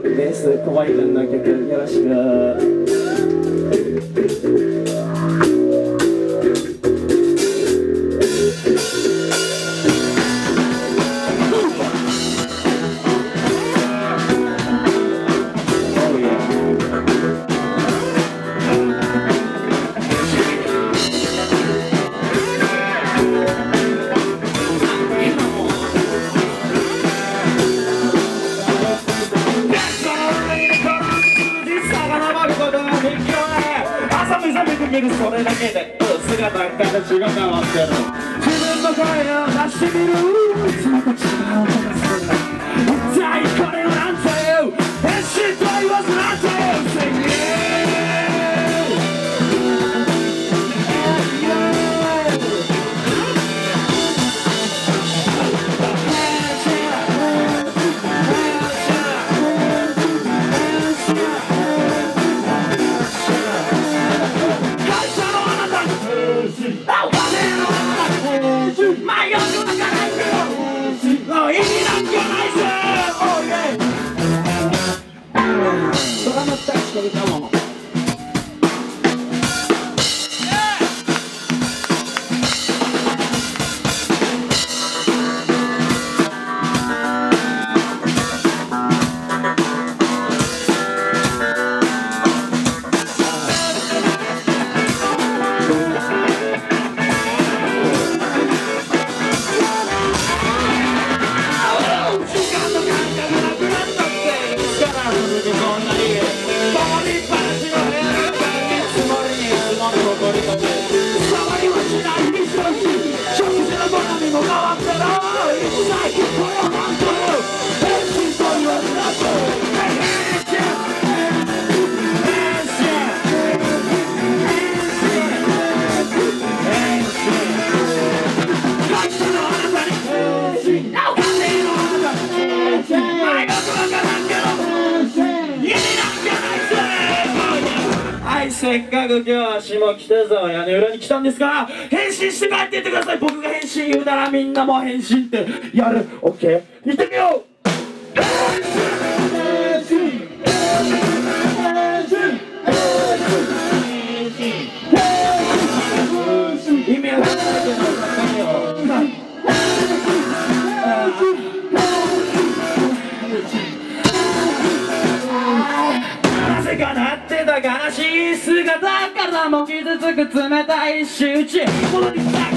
ベース小林君の曲よろしく。それだけで姿から違う変わってる。自分の声を出してみる。いつもと違う音がする。一体これはなんていう変身と言わずなんていうせっかく今日は下北沢屋根裏に来たんですから変身して帰って言ってください。僕が変身言うならみんなも変身ってやる。 OK 行ってみよう。意味わかんないけどなぜかなってた悲しい姿からも傷つく冷たい仕打ち。